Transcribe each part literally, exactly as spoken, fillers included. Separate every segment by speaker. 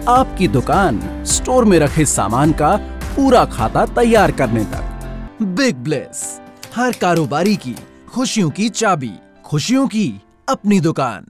Speaker 1: आपकी दुकान स्टोर में रखे सामान का पूरा खाता तैयार करने तक। बिग ब्लेस, हर कारोबारी की खुशियों की चाबी, खुशियों की अपनी दुकान।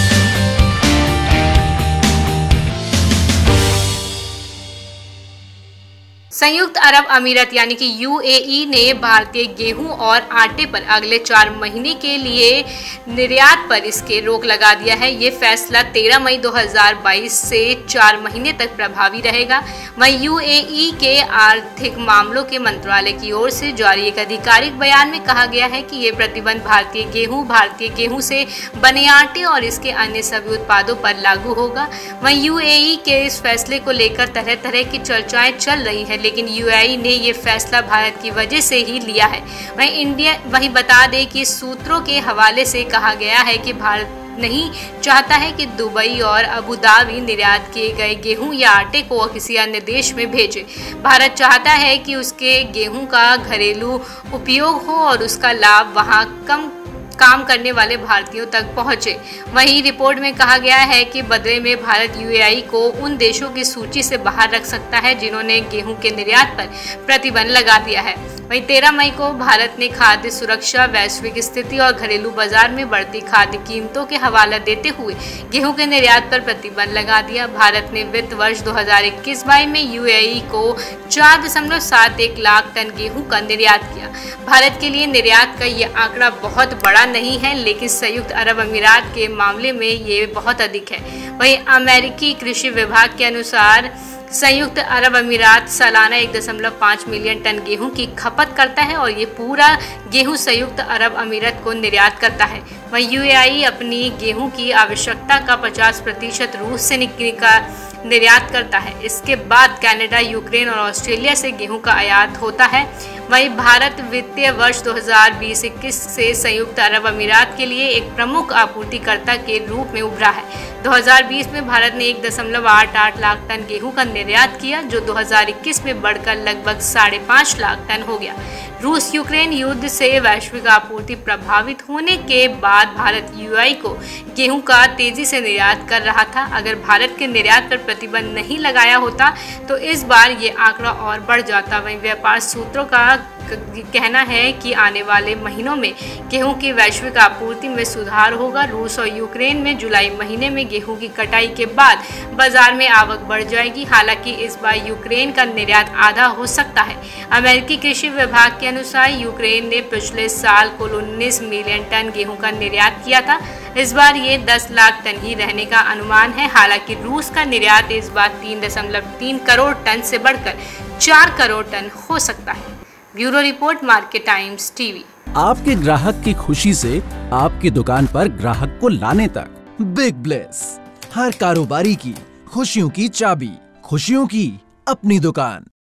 Speaker 2: संयुक्त अरब अमीरात यानी कि यूएई ने भारतीय गेहूं और आटे पर अगले चार महीने के लिए निर्यात पर इसके रोक लगा दिया है। ये फैसला तेरह मई दो हज़ार बाईस से चार महीने तक प्रभावी रहेगा। वहीं यूएई के आर्थिक मामलों के मंत्रालय की ओर से जारी एक आधिकारिक बयान में कहा गया है कि ये प्रतिबंध भारतीय गेहूं, भारतीय गेहूं से बने आटे और इसके अन्य सभी उत्पादों पर लागू होगा। वहीं यूएई के इस फैसले को लेकर तरह तरह की चर्चाएं चल रही है, लेकिन यूएई ने ये फैसला भारत की वजह से ही लिया है। वहीं इंडिया वहीं बता दें कि सूत्रों के हवाले से कहा गया है कि भारत नहीं चाहता है कि दुबई और अबू धाबी निर्यात किए गए गेहूं या आटे को किसी अन्य देश में भेजे। भारत चाहता है कि उसके गेहूं का घरेलू उपयोग हो और उसका लाभ वहां कम काम करने वाले भारतीयों तक पहुंचे। वहीं रिपोर्ट में कहा गया है कि बदले में भारत यूएई को उन देशों की सूची से बाहर रख सकता है जिन्होंने गेहूं के निर्यात पर प्रतिबंध लगा दिया है। वहीं तेरह मई को भारत ने खाद्य सुरक्षा, वैश्विक स्थिति और घरेलू बाजार में बढ़ती खाद्य कीमतों के हवाला देते हुए गेहूं के निर्यात पर प्रतिबंध लगा दिया। भारत ने वित्त वर्ष दो हज़ार इक्कीस बाईस में यूएई को चार दशमलव सात एक लाख टन गेहूं का निर्यात किया। भारत के लिए निर्यात का ये आंकड़ा बहुत बड़ा नहीं है, लेकिन संयुक्त अरब अमीरात के मामले में ये बहुत अधिक है। वहीं अमेरिकी कृषि विभाग के अनुसार संयुक्त अरब अमीरात सालाना एक दशमलव पाँच मिलियन टन गेहूं की खपत करता है और ये पूरा गेहूं संयुक्त अरब अमीरात को निर्यात करता है। वहीं यूएई अपनी गेहूं की आवश्यकता का पचास प्रतिशत रूस से का निर्यात करता है। इसके बाद कनाडा, यूक्रेन और ऑस्ट्रेलिया से गेहूं का आयात होता है। वहीं भारत वित्तीय वर्ष दो हज़ार बीस इक्कीस से संयुक्त अरब अमीरात के लिए एक प्रमुख आपूर्तिकर्ता के रूप में उभरा है। दो हज़ार बीस में भारत ने एक दशमलव आठ आठ लाख टन गेहूं का निर्यात किया, जो दो हज़ार इक्कीस में बढ़कर लगभग साढ़े पाँच लाख टन हो गया। रूस यूक्रेन युद्ध से वैश्विक आपूर्ति प्रभावित होने के बाद भारत यूएई को गेहूं का तेजी से निर्यात कर रहा था। अगर भारत के निर्यात पर प्रतिबंध नहीं लगाया होता तो इस बार ये आंकड़ा और बढ़ जाता। वहीं व्यापार सूत्रों का कहना है कि आने वाले महीनों में गेहूं की वैश्विक आपूर्ति में सुधार होगा। रूस और यूक्रेन में जुलाई महीने में गेहूं की कटाई के बाद बाजार में आवक बढ़ जाएगी। हालांकि इस बार यूक्रेन का निर्यात आधा हो सकता है। अमेरिकी कृषि विभाग के अनुसार यूक्रेन ने पिछले साल कुल उन्नीस मिलियन टन गेहूं का निर्यात किया था। इस बार ये दस लाख टन ही रहने का अनुमान है। हालांकि रूस का निर्यात इस बार तीन दशमलव तीन करोड़ टन से बढ़कर चार करोड़ टन हो सकता है। Bureau report, Market Times TV.
Speaker 1: आपके ग्राहक की खुशी से आपकी दुकान पर ग्राहक को लाने तक। बिग ब्लेस, हर कारोबारी की खुशियों की चाबी, खुशियों की अपनी दुकान।